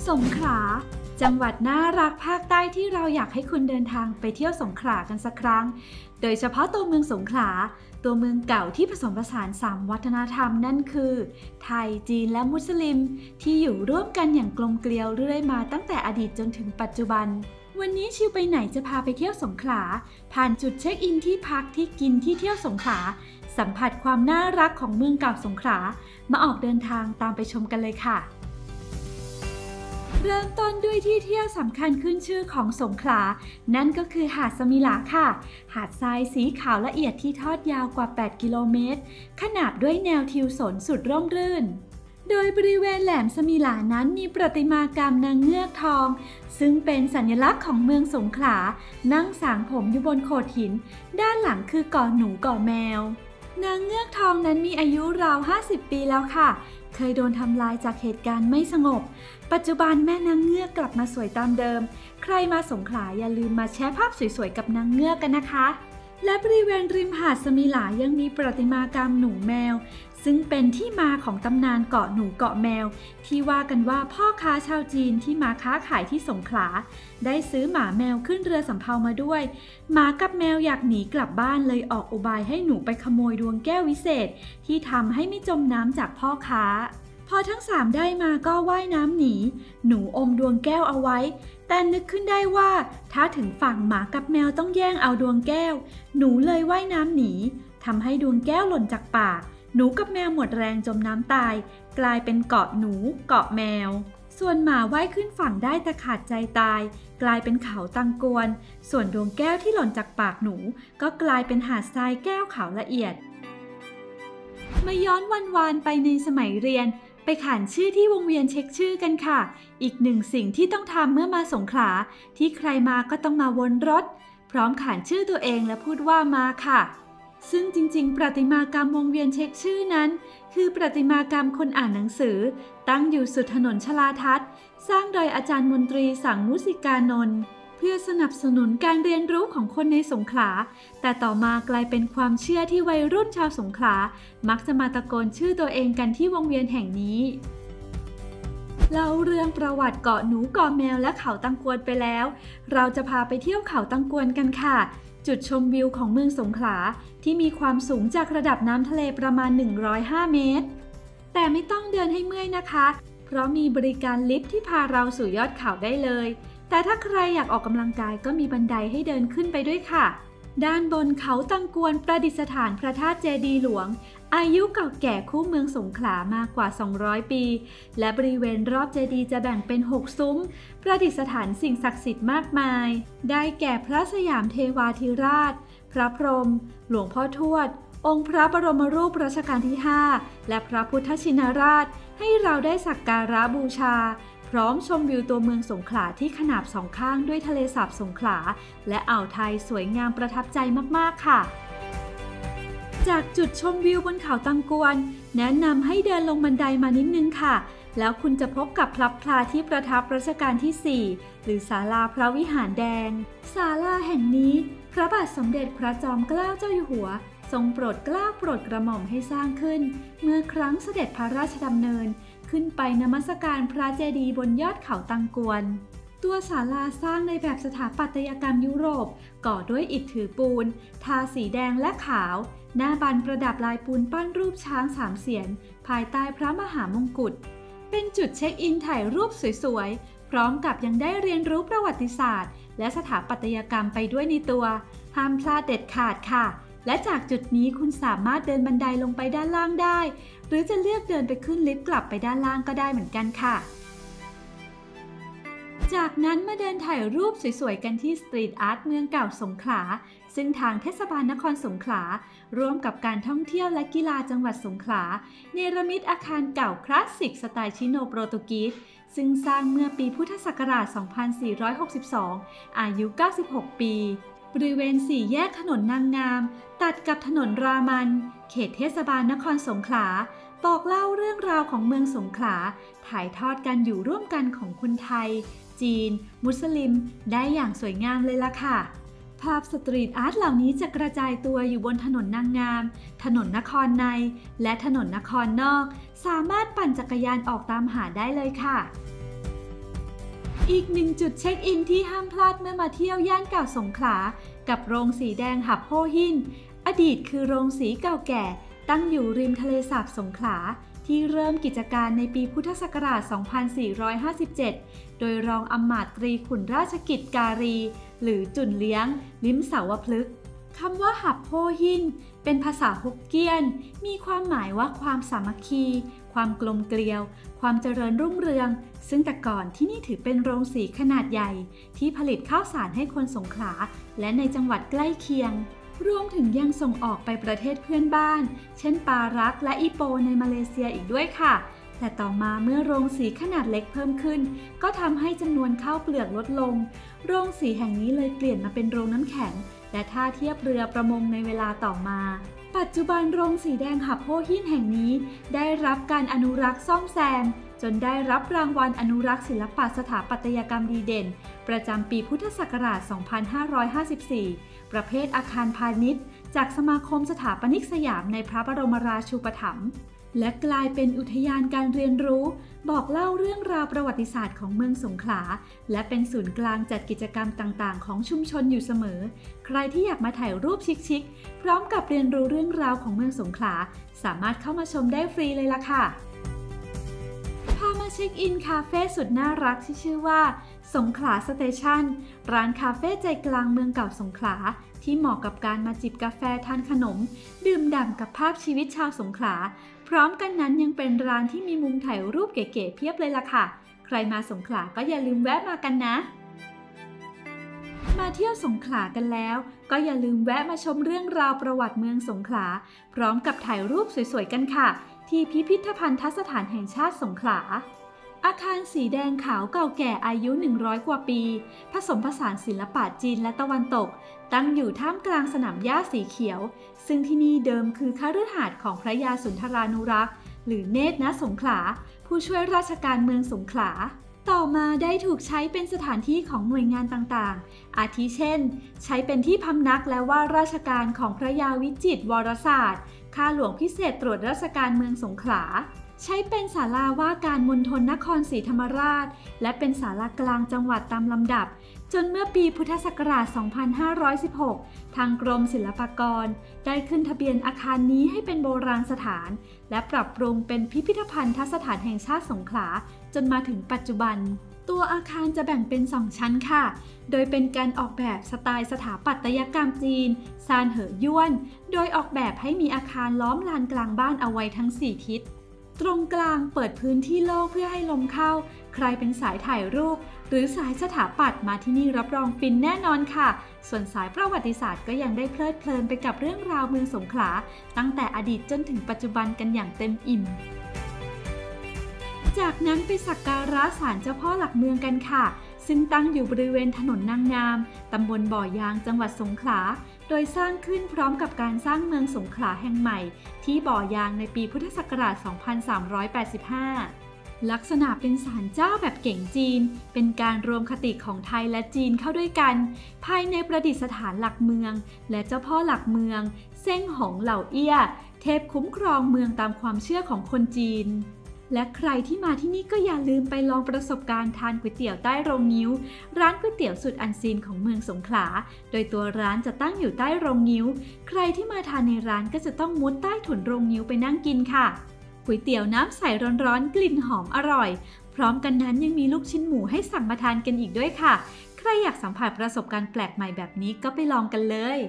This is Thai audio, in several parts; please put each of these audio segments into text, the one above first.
สงขลาจังหวัดน่ารักภาคใต้ที่เราอยากให้คุณเดินทางไปเที่ยวสงขลากันสักครั้งโดยเฉพาะตัวเมืองสงขลาตัวเมืองเก่าที่ผสมผสาน3วัฒนธรรมนั่นคือไทยจีนและมุสลิมที่อยู่ร่วมกันอย่างกลมเกลียวเรื่อยมาตั้งแต่อดีตจนถึงปัจจุบันวันนี้ชิวไปไหนจะพาไปเที่ยวสงขลาผ่านจุดเช็คอินที่พักที่กินที่เที่ยวสงขลาสัมผัสความน่ารักของเมืองเก่าสงขลามาออกเดินทางตามไปชมกันเลยค่ะเริ่มต้นด้วยที่เที่ยวสำคัญขึ้นชื่อของสงขลานั่นก็คือหาดสมิลาค่ะหาดทรายสีขาวละเอียดที่ทอดยาวกว่า8กิโลเมตรขนาบด้วยแนวทิวสนสุดร่มรื่นโดยบริเวณแหลมสมิลานั้นมีประติมากรรมนางเงือกทองซึ่งเป็นสัญลักษณ์ของเมืองสงขลานั่งสางผมอยู่บนโขดหินด้านหลังคือเกาะหนูเกาะแมวนางเงือกทองนั้นมีอายุราว50 ปีแล้วค่ะเคยโดนทำลายจากเหตุการณ์ไม่สงบปัจจุบันแม่นางเงือกกลับมาสวยตามเดิมใครมาสงขลาอย่าลืมมาแชร์ภาพสวยๆกับนางเงือกกันนะคะและบริเวณริมหาดสมิลายังมีประติมากรรมหนูแมวซึ่งเป็นที่มาของตำนานเกาะหนูเกาะแมวที่ว่ากันว่าพ่อค้าชาวจีนที่มาค้าขายที่สงขลาได้ซื้อหมาแมวขึ้นเรือสำเภามาด้วยหมากับแมวอยากหนีกลับบ้านเลยออกอุบายให้หนูไปขโมยดวงแก้ววิเศษที่ทำให้ไม่จมน้ำจากพ่อค้าพอทั้ง3ได้มาก็ว่ายน้ำหนีหนูอมดวงแก้วเอาไว้แต่นึกขึ้นได้ว่าถ้าถึงฝั่งหมากับแมวต้องแย่งเอาดวงแก้วหนูเลยว่ายน้ำหนีทำให้ดวงแก้วหล่นจากปากหนูกับแมวหมดแรงจมน้ำตายกลายเป็นเกาะหนูเกาะแมวส่วนหมาว่ายขึ้นฝั่งได้แต่ขาดใจตายกลายเป็นเขาตังกวนส่วนดวงแก้วที่หล่นจากปากหนูก็กลายเป็นหาดทรายแก้วขาวละเอียดมาย้อนวันๆไปในสมัยเรียนไปขานชื่อที่วงเวียนเช็คชื่อกันค่ะอีกหนึ่งสิ่งที่ต้องทำเมื่อมาสงขลาที่ใครมาก็ต้องมาวนรถพร้อมขานชื่อตัวเองและพูดว่ามาค่ะซึ่งจริงๆประติมากรรมวงเวียนเช็คชื่อนั้นคือประติมากรรมคนอ่านหนังสือตั้งอยู่สุดถนนชลาทัศน์สร้างโดยอาจารย์มนตรีสังมุสิกานนท์เพื่อสนับสนุนการเรียนรู้ของคนในสงขลาแต่ต่อมากลายเป็นความเชื่อที่วัยรุ่นชาวสงขลามักจะมาตะโกนชื่อตัวเองกันที่วงเวียนแห่งนี้เล่าเรื่องประวัติเกาะหนูเกาะแมวและเขาตังกวนไปแล้วเราจะพาไปเที่ยวเขาตังกวนกันค่ะจุดชมวิวของเมืองสงขลาที่มีความสูงจากระดับน้ำทะเลประมาณ105 เมตรแต่ไม่ต้องเดินให้เมื่อยนะคะเพราะมีบริการลิฟท์ที่พาเราสู่ยอดเขาได้เลยแต่ถ้าใครอยากออกกำลังกายก็มีบันไดให้เดินขึ้นไปด้วยค่ะด้านบนเขาตังกวนประดิษฐานพระธาตุเจดีย์หลวงอายุเก่าแก่คู่เมืองสงขลามากกว่า200 ปีและบริเวณรอบเจดีย์จะแบ่งเป็น6ซุ้มประดิษฐานสิ่งศักดิ์สิทธิ์มากมายได้แก่พระสยามเทวาธิราชพระพรหมหลวงพ่อทวดองค์พระบรมรูปรัชกาลที่5และพระพุทธชินราชให้เราได้สักการะบูชาพร้อมชมวิวตัวเมืองสงขลาที่ขนาบ2ข้างด้วยทะเลสาบสงขลาและอ่าวไทยสวยงามประทับใจมากๆค่ะจากจุดชมวิวบนเขาตังกวนแนะนำให้เดินลงบันไดมานิดนึงค่ะแล้วคุณจะพบกับพระพลาที่ประทับรัชกาลที่4หรือศาลาพระวิหารแดงศาลาแห่งนี้พระบาทสมเด็จพระจอมเกล้าเจ้าอยู่หัวทรงโปรดเกล้าโปรดกระหม่อมให้สร้างขึ้นเมื่อครั้งเสด็จพระราชดำเนินขึ้นไปนมัสการพระเจดีย์บนยอดเขาตังกวนตัวศาลาสร้างในแบบสถาปัตยกรรมยุโรปก่อด้วยอิฐถือปูนทาสีแดงและขาวหน้าบานประดับลายปูนปั้นรูปช้าง3 เสียนภายใต้พระมหามงกุฎเป็นจุดเช็คอินถ่ายรูปสวยๆพร้อมกับยังได้เรียนรู้ประวัติศาสตร์และสถาปัตยกรรมไปด้วยในตัวห้ามพลาดเด็ดขาดค่ะและจากจุดนี้คุณสามารถเดินบันไดลงไปด้านล่างได้หรือจะเลือกเดินไปขึ้นลิฟต์กลับไปด้านล่างก็ได้เหมือนกันค่ะจากนั้นมาเดินถ่ายรูปสวยๆกันที่สตรีทอาร์ตเมืองเก่าสงขลาซึ่งทางเทศบาลนครสงขลาร่วมกับการท่องเที่ยวและกีฬาจังหวัดสงขลาเนรมิตอาคารเก่าคลาสสิกสไตล์ชิโนโปรตุกีสซึ่งสร้างเมื่อปีพุทธศักราช 2462 อายุ 96 ปีบริเวณ4 แยกถนนนางงามตัดกับถนนรามันเขตเทศบาลนครสงขลาบอกเล่าเรื่องราวของเมืองสงขลาถ่ายทอดการอยู่ร่วมกันของคนไทยจีนมุสลิมได้อย่างสวยงามเลยล่ะค่ะภาพสตรีทอาร์ตเหล่านี้จะกระจายตัวอยู่บนถนนนางงามถนนนครในและถนนนครนอกสามารถปั่นจักรยานออกตามหาได้เลยค่ะอีกหนึ่งจุดเช็คอินที่ห้ามพลาดเมื่อมาเที่ยวย่านเก่าสงขลากับโรงสีแดงหับโพหินอดีตคือโรงสีเก่าแก่ตั้งอยู่ริมทะเลสาบสงขลาที่เริ่มกิจการในปีพุทธศักราช 2457 โดยรองอำมาตย์ตรีขุนราชกิจการีหรือจุนเลี้ยงลิ้มเสาวพฤกษ์คำว่าหับโพหินเป็นภาษาฮกเกี้ยนมีความหมายว่าความสามัคคีความกลมเกลียวความเจริญรุ่งเรืองซึ่งแต่ก่อนที่นี่ถือเป็นโรงสีขนาดใหญ่ที่ผลิตข้าวสารให้คนสงขลาและในจังหวัดใกล้เคียงรวมถึงยังส่งออกไปประเทศเพื่อนบ้านเช่นปารักและอีโปในมาเลเซียอีกด้วยค่ะแต่ต่อมาเมื่อโรงสีขนาดเล็กเพิ่มขึ้นก็ทำให้จำนวนข้าวเปลือกลดลงโรงสีแห่งนี้เลยเปลี่ยนมาเป็นโรงน้ำแข็งและท่าเทียบเรือประมงในเวลาต่อมาปัจจุบันโรงสีแดงหับโพหินแห่งนี้ได้รับการอนุรักษ์ซ่อมแซมจนได้รับรางวัลอนุรักษ์ศิลปะสถาปัตยกรรมดีเด่นประจำปีพุทธศักราช 2554 ประเภทอาคารพาณิชย์จากสมาคมสถาปนิกสยามในพระบรมราชูปถัมภ์และกลายเป็นอุทยานการเรียนรู้บอกเล่าเรื่องราวประวัติศาสตร์ของเมืองสงขลาและเป็นศูนย์กลางจัดกิจกรรมต่างๆของชุมชนอยู่เสมอใครที่อยากมาถ่ายรูปชิคๆพร้อมกับเรียนรู้เรื่องราวของเมืองสงขลาสามารถเข้ามาชมได้ฟรีเลยล่ะค่ะพามาเช็คอินคาเฟ่สุดน่ารักที่ชื่อว่าสงขลาสเตชันร้านคาเฟ่ใจกลางเมืองเก่าสงขลาที่เหมาะกับการมาจิบกาแฟทานขนมดื่มด่ำกับภาพชีวิตชาวสงขลาพร้อมกันนั้นยังเป็นร้านที่มีมุมถ่ายรูปเก๋ๆเพียบเลยล่ะค่ะใครมาสงขลาก็อย่าลืมแวะมากันนะมาเที่ยวสงขลากันแล้วก็อย่าลืมแวะมาชมเรื่องราวประวัติเมืองสงขลาพร้อมกับถ่ายรูปสวยๆกันค่ะที่พิพิธภัณฑสถานแห่งชาติสงขลาอาคารสีแดงขาวเก่าแก่อายุ100 กว่าปีผสมผสานศิลปะจีนและตะวันตกตั้งอยู่ท่ามกลางสนามหญ้าสีเขียวซึ่งที่นี่เดิมคือคฤหาสน์ของพระยาสุนทรานุรักษ์หรือเนตรณสงขลาผู้ช่วยราชการเมืองสงขลาต่อมาได้ถูกใช้เป็นสถานที่ของหน่วยงานต่างๆอาทิเช่นใช้เป็นที่พำนักและว่าราชการของพระยาวิจิตรวรศาสตร์ข้าหลวงพิเศษตรวจราชการเมืองสงขลาใช้เป็นศาลาว่าการมณฑลนครศรีธรรมราชและเป็นศาลากลางจังหวัดตามลำดับจนเมื่อปีพุทธศักราช 2516 ทางกรมศิลปากรได้ขึ้นทะเบียนอาคารนี้ให้เป็นโบราณสถานและปรับปรุงเป็นพิพิธภัณฑสถานแห่งชาติสงขลาจนมาถึงปัจจุบันตัวอาคารจะแบ่งเป็น2 ชั้นค่ะโดยเป็นการออกแบบสไตล์สถาปัตยกรรมจีนซานเหอย้วนโดยออกแบบให้มีอาคารล้อมลานกลางบ้านเอาไว้ทั้ง4 ทิศตรงกลางเปิดพื้นที่โล่งเพื่อให้ลมเข้าใครเป็นสายถ่ายรูปหรือสายสถาปัตย์มาที่นี่รับรองฟินแน่นอนค่ะส่วนสายประวัติศาสตร์ก็ยังได้เพลิดเพลินไปกับเรื่องราวเมืองสงขลาตั้งแต่อดีตจนถึงปัจจุบันกันอย่างเต็มอิ่มจากนั้นไปสักการะศาลเจ้าพ่อหลักเมืองกันค่ะซึ่งตั้งอยู่บริเวณถนนนางงามตำบลบ่อยางจังหวัดสงขลาโดยสร้างขึ้นพร้อมกับการสร้างเมืองสงขลาแห่งใหม่ที่บ่อยางในปีพุทธศักราช 2385 ลักษณะเป็นศาลเจ้าแบบเก๋งจีนเป็นการรวมคติของไทยและจีนเข้าด้วยกันภายในประดิษฐานหลักเมืองและเจ้าพ่อหลักเมืองเซ้งหงเหล่าเอี้ยเทพคุ้มครองเมืองตามความเชื่อของคนจีนและใครที่มาที่นี่ก็อย่าลืมไปลองประสบการณ์ทานก๋วยเตี๋ยวใต้โรงงิ้วร้านก๋วยเตี๋ยวสุดอันซีนของเมืองสงขลาโดยตัวร้านจะตั้งอยู่ใต้โรงงิ้วใครที่มาทานในร้านก็จะต้องมุดใต้ถุนโรงงิ้วไปนั่งกินค่ะก๋วยเตี๋ยวน้ำใสร้อนๆกลิ่นหอมอร่อยพร้อมกันนั้นยังมีลูกชิ้นหมูให้สั่งมาทานกันอีกด้วยค่ะใครอยากสัมผัสประสบการณ์แปลกใหม่แบบนี้ก็ไปลองกันเลย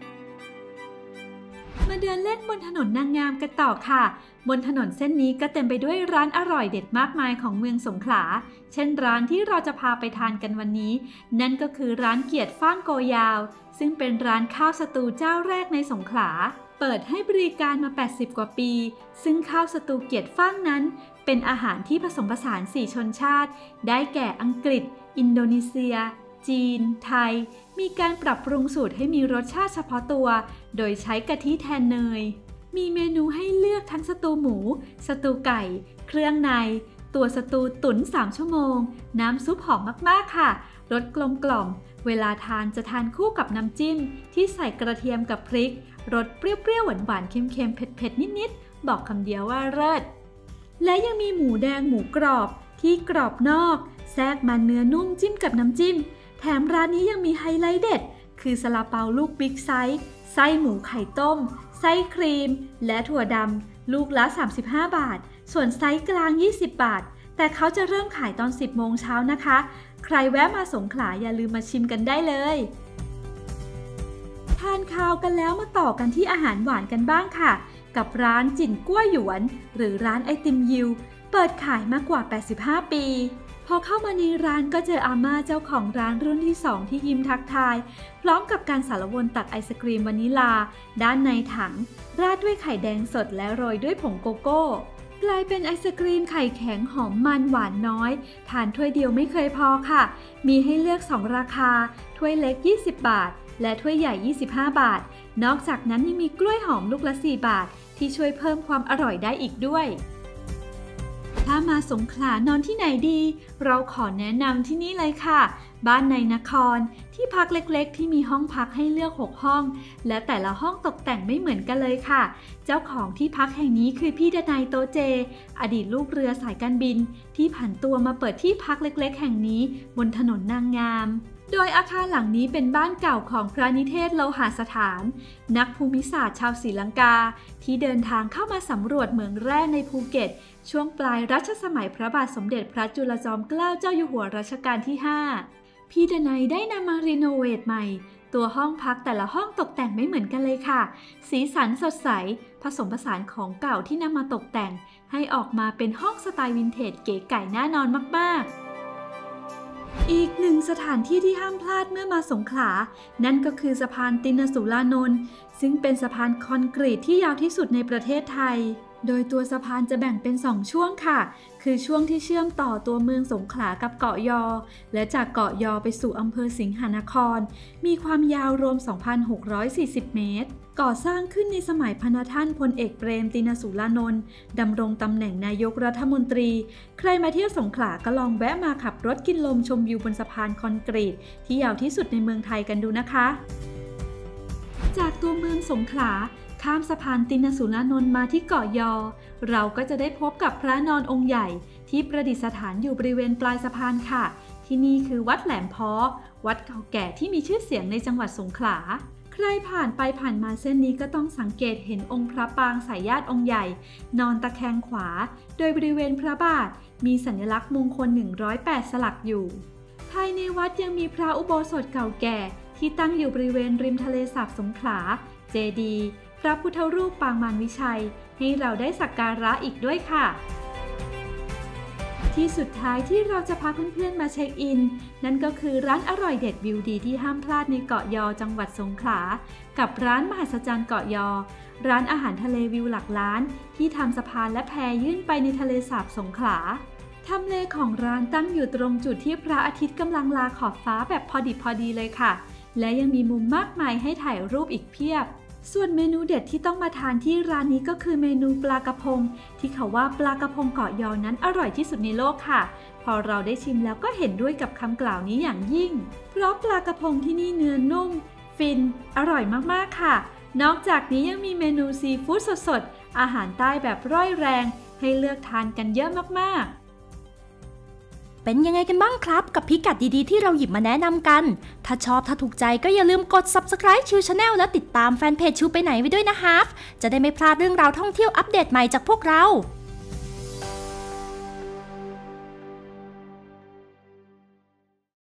มาเดินเล่นบนถนนนางงามกันต่อค่ะบนถนนเส้นนี้ก็เต็มไปด้วยร้านอร่อยเด็ดมากมายของเมืองสงขลาเช่นร้านที่เราจะพาไปทานกันวันนี้นั่นก็คือร้านเกียรติฟ้างโกยาวซึ่งเป็นร้านข้าวสตูเจ้าแรกในสงขลาเปิดให้บริการมา80 กว่าปีซึ่งข้าวสตูเกียรติฟ้างนั้นเป็นอาหารที่ผสมผสาน4 ชนชาติได้แก่อังกฤษอินโดนีเซียจีนไทยมีการปรับปรุงสูตรให้มีรสชาติเฉพาะตัวโดยใช้กะทิแทนเนยมีเมนูให้เลือกทั้งสตูหมูสตูไก่เครื่องในตัวสตูตุ๋น3 ชั่วโมงน้ำซุปหอมมากๆค่ะรสกลมกล่อมเวลาทานจะทานคู่กับน้ำจิ้มที่ใส่กระเทียมกับพริกรสเปรี้ยวๆหวานๆเค็มๆเผ็ดๆนิดๆบอกคำเดียวว่าเลิศและยังมีหมูแดงหมูกรอบที่กรอบนอกแทรกมันเนื้อนุ่มจิ้มกับน้ำจิ้มแถมร้านนี้ยังมีไฮไลท์เด็ดคือซาลาเปาลูกบิ๊กไซส์ไส้หมูไข่ต้มไส้ครีมและถั่วดำลูกละ35 บาทส่วนไซส์กลาง20 บาทแต่เขาจะเริ่มขายตอน10 โมงเช้านะคะใครแวะมาสงขลาอย่าลืมมาชิมกันได้เลยทานข้าวกันแล้วมาต่อกันที่อาหารหวานกันบ้างค่ะกับร้านจิ่นกั้วหยวนหรือร้านไอติมยิวเปิดขายมากว่า85 ปีพอเข้ามาในร้านก็เจออาม่าเจ้าของร้านรุ่นที่2ที่ยิ้มทักทายพร้อมกับการสารวนตักไอศกรีมวานิลาด้านในถังราดด้วยไข่แดงสดและโรยด้วยผงโกโก้กลายเป็นไอศกรีมไข่แข็งหอมมันหวานน้อยทานถ้วยเดียวไม่เคยพอค่ะมีให้เลือก2ราคาถ้วยเล็ก20 บาทและถ้วยใหญ่25 บาทนอกจากนั้นยังมีกล้วยหอมลูกละ4 บาทที่ช่วยเพิ่มความอร่อยได้อีกด้วยถ้ามาสงขลานอนที่ไหนดีเราขอแนะนำที่นี่เลยค่ะบ้านในนครที่พักเล็กๆที่มีห้องพักให้เลือก6 ห้องและแต่ละห้องตกแต่งไม่เหมือนกันเลยค่ะเจ้าของที่พักแห่งนี้คือพี่ดนัยโตเจอดีตลูกเรือสายการบินที่ผันตัวมาเปิดที่พักเล็กๆแห่งนี้บนถนนนางงามโดยอาคารหลังนี้เป็นบ้านเก่าของพระนิเทศโลหสถานนักภูมิศาสตร์ชาวศรีลังกาที่เดินทางเข้ามาสำรวจเหมืองแร่ในภูเก็ตช่วงปลายรัชสมัยพระบาทสมเด็จพระจุลจอมเกล้าเจ้าอยู่หัวรัชกาลที่ 5พี่ดนัยได้นำมารีโนเวทใหม่ตัวห้องพักแต่ละห้องตกแต่งไม่เหมือนกันเลยค่ะสีสันสดใสผสมผสานของเก่าที่นำมาตกแต่งให้ออกมาเป็นห้องสไตล์วินเทจเก๋ไก่น่านอนมากๆอีกหนึ่งสถานที่ที่ห้ามพลาดเมื่อมาสงขลานั่นก็คือสะพานตินสุรานนท์ซึ่งเป็นสะพานคอนกรีตที่ยาวที่สุดในประเทศไทยโดยตัวสะพานจะแบ่งเป็น2 ช่วงค่ะคือช่วงที่เชื่อมต่อตัวเมืองสงขลากับเกาะยอและจากเกาะยอไปสู่อำเภอสิงหนครมีความยาวรวม 2,640 เมตรก่อสร้างขึ้นในสมัยพระท่านพลเอกเปรมตินสุรานนท์ดำรงตำแหน่งนายกรัฐมนตรีใครมาเที่ยวสงขลาก็ลองแวะมาขับรถกินลมชมวิวบนสะพานคอนกรีตที่ยาวที่สุดในเมืองไทยกันดูนะคะจากตัวเมืองสงขลาข้ามสะพานตินสุรานนท์มาที่เกาะยอเราก็จะได้พบกับพระนอนองค์ใหญ่ที่ประดิษฐานอยู่บริเวณปลายสะพานค่ะที่นี่คือวัดแหลมพ้อวัดเก่าแก่ที่มีชื่อเสียงในจังหวัดสงขลาใครผ่านไปผ่านมาเส้นนี้ก็ต้องสังเกตเห็นองค์พระปางสายญาติองค์ใหญ่นอนตะแคงขวาโดยบริเวณพระบาทมีสัญลักษณ์มงคล108สลักอยู่ภายในวัดยังมีพระอุโบสถเก่าแก่ที่ตั้งอยู่บริเวณริมทะเลสาบสงขลาเจดีย์พระพุทธรูปปางมารวิชัยให้เราได้สักการะอีกด้วยค่ะที่สุดท้ายที่เราจะพาเพื่อนๆมาเช็คอินนั่นก็คือร้านอร่อยเด็ดวิวดีที่ห้ามพลาดในเกาะยอจังหวัดสงขลากับร้านมหัศจรรย์เกาะยอร้านอาหารทะเลวิวหลักล้านที่ทำสะพานและแพยื่นไปในทะเลสาบสงขลาทำเลของร้านตั้งอยู่ตรงจุดที่พระอาทิตย์กำลังลาขอบฟ้าแบบพอดิบพอดีเลยค่ะและยังมีมุมมากมายให้ถ่ายรูปอีกเพียบส่วนเมนูเด็ดที่ต้องมาทานที่ร้านนี้ก็คือเมนูปลากระพงที่เขาว่าปลากระพงเกาะยอนั้นอร่อยที่สุดในโลกค่ะพอเราได้ชิมแล้วก็เห็นด้วยกับคำกล่าวนี้อย่างยิ่งเพราะปลากระพงที่นี่เนื้อนุ่มฟินอร่อยมากๆค่ะนอกจากนี้ยังมีเมนูซีฟู้ดสดๆอาหารใต้แบบร่อยแรงให้เลือกทานกันเยอะมากๆเป็นยังไงกันบ้างครับกับพิกัดดีๆที่เราหยิบมาแนะนำกันถ้าชอบถ้าถูกใจก็อย่าลืมกด Subscribe ชิว Channel และติดตามแฟนเพจชิวไปไหนไว้ด้วยนะฮะจะได้ไม่พลาดเรื่องราวท่องเที่ยวอัปเดตใหม่จากพวกเรา